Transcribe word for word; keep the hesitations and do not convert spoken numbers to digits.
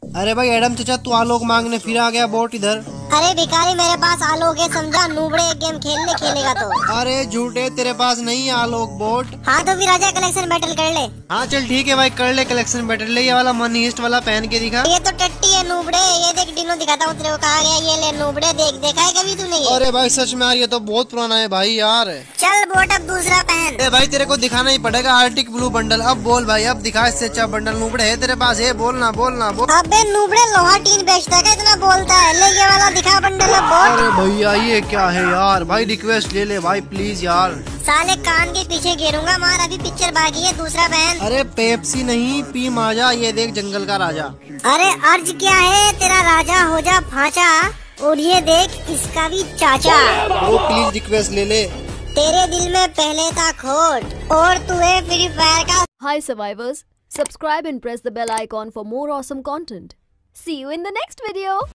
अरे भाई एडम चाचा, तू आलोक मांगने फिर आ गया बोट इधर। अरे भिखारी, मेरे पास आलोक है, समझा? नूबड़े एक गेम खेलने खेलेगा तो। अरे झूठे, तेरे पास नहीं है आलोक बोट। हाँ तो फिर आजा कलेक्शन बैटल कर ले। हाँ चल ठीक है भाई, कर ले कलेक्शन बैटल। ले ये वाला मनी हिस्ट वाला पहन के दिखा। ये तो टट्टी है नूबड़े, ये देख डिनो दिखाता हूँ तेरे को, कहा गया ये ले नूबड़े, देख देखा है कभी तूने ये? अरे भाई सच में यार, ये तो बहुत पुराना है भाई यार। चल बोट अब दूसरा पहन। ए भाई तेरे को दिखाना ही पड़ेगा आर्टिक ब्लू बंडल। अब बोल भाई, अब दिखा इससे अच्छा बंडल। नूबड़े है तेरे पास, है बोलना बोलना बोल। अबे नूबड़े लोहा टीन बेचता है, इतना बोलता है? ले ये वाला दिखा बंडल अब बोट। अरे भैया ये क्या है यार, भाई रिक्वेस्ट ले ले भाई प्लीज यार। साले कान के पीछे गिरूंगा मार, अभी पिक्चर बाकी है, दूसरा पहन। अरे पेप्सी नहीं, पी माजा। ये देख जंगल का राजा। अरे अर्ज क्या है तेरा, राजा हो जा फाचा। और ये देख इसका भी चाचा। वो प्लीज रिक्वेस्ट ले ले। तेरे दिल में पहले था खोट और तू है फ्री फायर का। Hi survivors, subscribe and press the bell icon for more awesome content. See you in the next video.